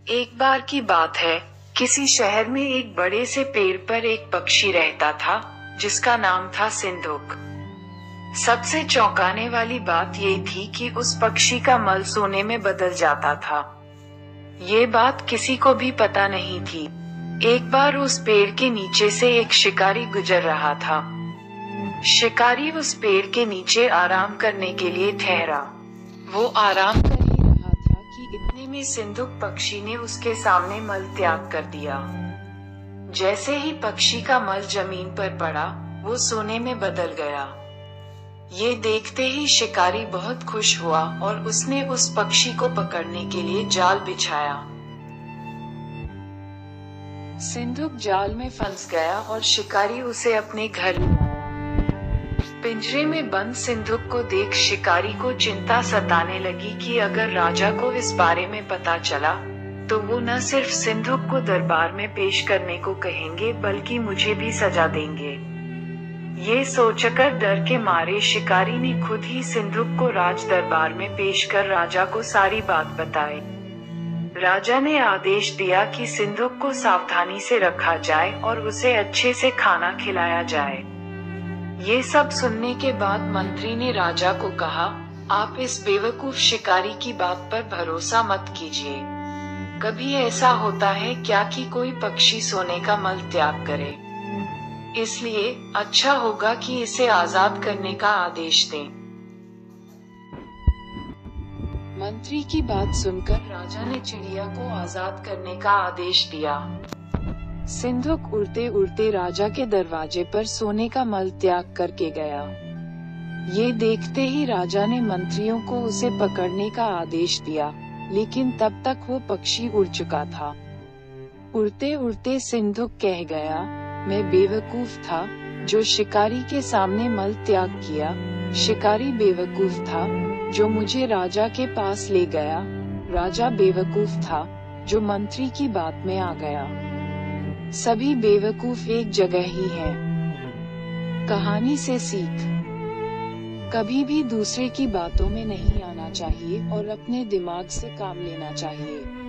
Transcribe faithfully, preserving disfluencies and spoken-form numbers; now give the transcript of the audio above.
एक बार की बात है, किसी शहर में एक बड़े से पेड़ पर एक पक्षी रहता था, जिसका नाम था सिंधुक। सबसे चौंकाने वाली बात ये थी कि उस पक्षी का मल सोने में बदल जाता था। ये बात किसी को भी पता नहीं थी। एक बार उस पेड़ के नीचे से एक शिकारी गुजर रहा था। शिकारी उस पेड़ के नीचे आराम करने के लिए ठहरा। वो आराम कर ही रहा था कि इतने में सिंधुक पक्षी ने उसके सामने मल त्याग कर दिया। जैसे ही पक्षी का मल जमीन पर पड़ा, वो सोने में बदल गया। ये देखते ही शिकारी बहुत खुश हुआ और उसने उस पक्षी को पकड़ने के लिए जाल बिछाया। सिंधुक जाल में फंस गया और शिकारी उसे अपने घर ले आया। पिंजरे में बंद सिंधुक को देख शिकारी को चिंता सताने लगी कि अगर राजा को इस बारे में पता चला, तो वो न सिर्फ सिंधुक को दरबार में पेश करने को कहेंगे, बल्कि मुझे भी सजा देंगे। ये सोचकर डर के मारे शिकारी ने खुद ही सिंधुक को राज दरबार में पेश कर राजा को सारी बात बताई। राजा ने आदेश दिया कि सिंधुक को सावधानी से रखा जाए और उसे अच्छे से खाना खिलाया जाए। ये सब सुनने के बाद मंत्री ने राजा को कहा, आप इस बेवकूफ शिकारी की बात पर भरोसा मत कीजिए। कभी ऐसा होता है क्या कि कोई पक्षी सोने का मल त्याग करे? इसलिए अच्छा होगा कि इसे आजाद करने का आदेश दें। मंत्री की बात सुनकर राजा ने चिड़िया को आजाद करने का आदेश दिया। सिंधुक उड़ते उड़ते राजा के दरवाजे पर सोने का मल त्याग करके गया। ये देखते ही राजा ने मंत्रियों को उसे पकड़ने का आदेश दिया, लेकिन तब तक वो पक्षी उड़ चुका था। उड़ते उड़ते सिंधुक कह गया, मैं बेवकूफ था जो शिकारी के सामने मल त्याग किया। शिकारी बेवकूफ था जो मुझे राजा के पास ले गया। राजा बेवकूफ था जो मंत्री की बात में आ गया। सभी बेवकूफ एक जगह ही हैं। कहानी से सीख, कभी भी दूसरे की बातों में नहीं आना चाहिए और अपने दिमाग से काम लेना चाहिए।